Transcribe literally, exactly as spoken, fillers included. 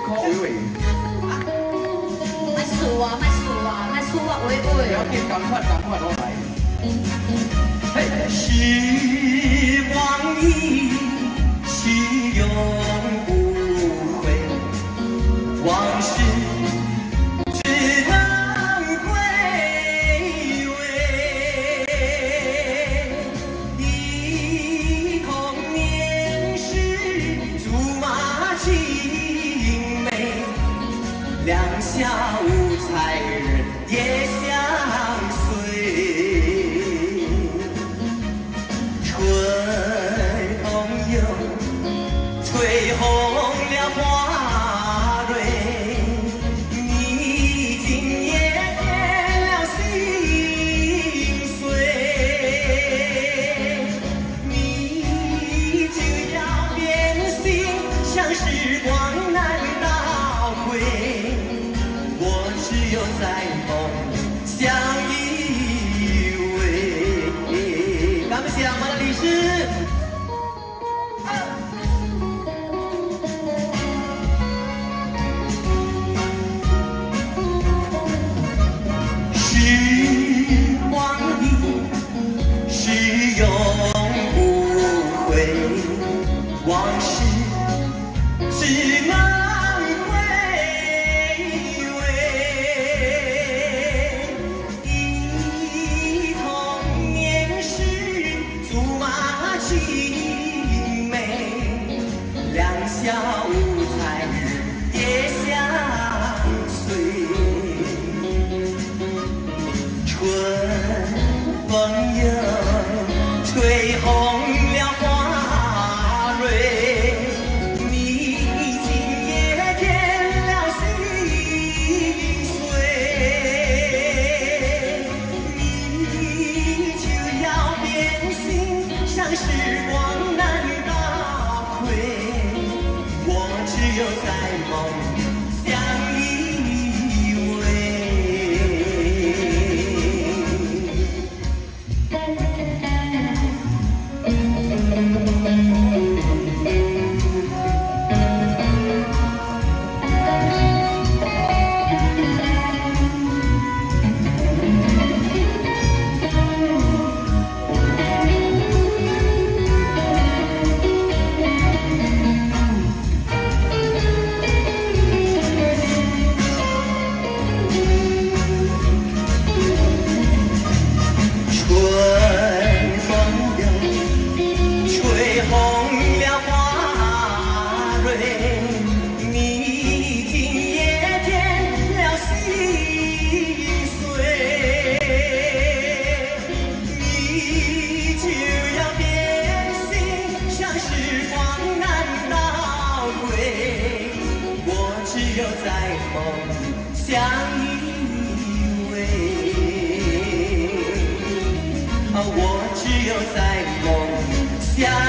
可为为。 卖输啊，卖输啊，卖输啊，喂喂。 不要紧，赶快赶快落来。嘿， 时光一去永不回，往事。 两小无猜，人也相随。春风又吹红了花蕊，你今夜添了心碎，你就要变心，像时光难倒回。 只有在梦相依偎。感谢我们的律师。时光一逝永不回，往事只能。 小无猜，日夜相随。春风又吹红了花蕊，你今夜添了心碎，你就要变心，像时光难倒回。 只有在梦相依只有在梦相依偎，我只有在梦相。